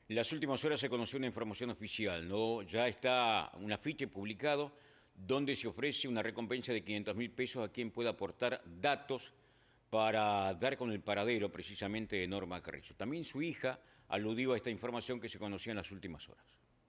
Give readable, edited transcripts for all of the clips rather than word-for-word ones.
En las últimas horas se conoció una información oficial, ¿no? Ya está un afiche publicado donde se ofrece una recompensa de 500.000 pesos a quien pueda aportar datos para dar con el paradero precisamente de Norma Carrizo. También su hija aludió a esta información que se conocía en las últimas horas.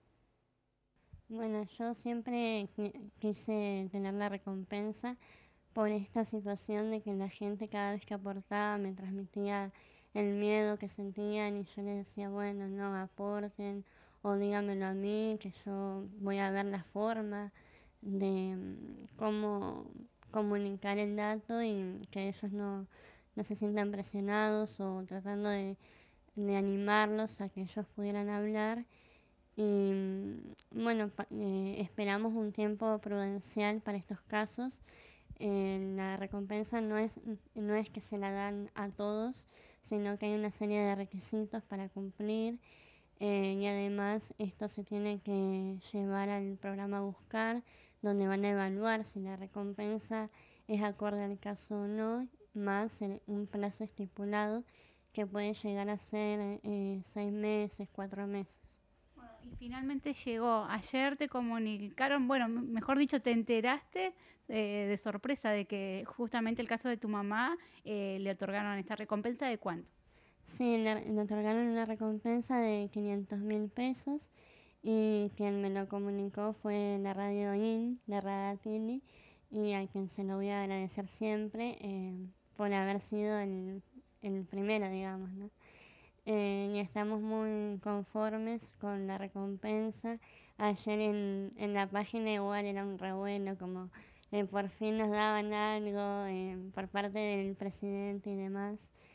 Bueno, yo siempre quise tener la recompensa por esta situación de que la gente cada vez que aportaba me transmitía el miedo que sentían y yo les decía, bueno, no aporten o dígamelo a mí, que yo voy a ver la forma de cómo comunicar el dato y que ellos no se sientan presionados o tratando de animarlos a que ellos pudieran hablar y bueno, esperamos un tiempo prudencial para estos casos. La recompensa no es que se la dan a todos, sino que hay una serie de requisitos para cumplir y además esto se tiene que llevar al programa Buscar, donde van a evaluar si la recompensa es acorde al caso o no, más un plazo estipulado que puede llegar a ser 6 meses, 4 meses. Bueno, y finalmente llegó. Ayer te comunicaron, bueno, mejor dicho, te enteraste de sorpresa de que justamente el caso de tu mamá le otorgaron esta recompensa de cuánto. Sí, le otorgaron una recompensa de 500.000 pesos y quien me lo comunicó fue la radio IN de Radatili y a quien se lo voy a agradecer siempre por haber sido el primero, digamos, ¿no? Y estamos muy conformes con la recompensa. Ayer en la página igual era un revuelo, como por fin nos daban algo por parte del presidente y demás.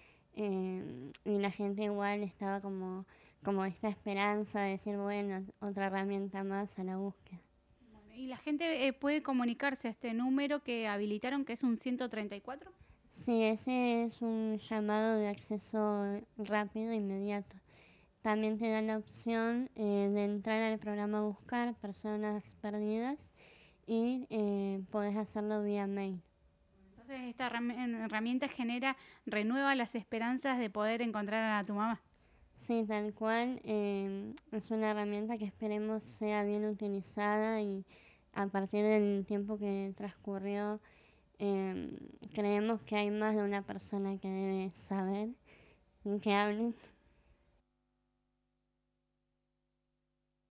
Y la gente igual estaba como esta esperanza de decir, bueno, otra herramienta más a la búsqueda. Bueno, y la gente puede comunicarse a este número que habilitaron, que es un 134. Sí, ese es un llamado de acceso rápido, inmediato. También te da la opción de entrar al programa Buscar Personas Perdidas y podés hacerlo vía mail. Entonces esta herramienta renueva las esperanzas de poder encontrar a tu mamá. Sí, tal cual. Es una herramienta que esperemos sea bien utilizada y a partir del tiempo que transcurrió, creemos que hay más de una persona que debe saber y que hablen.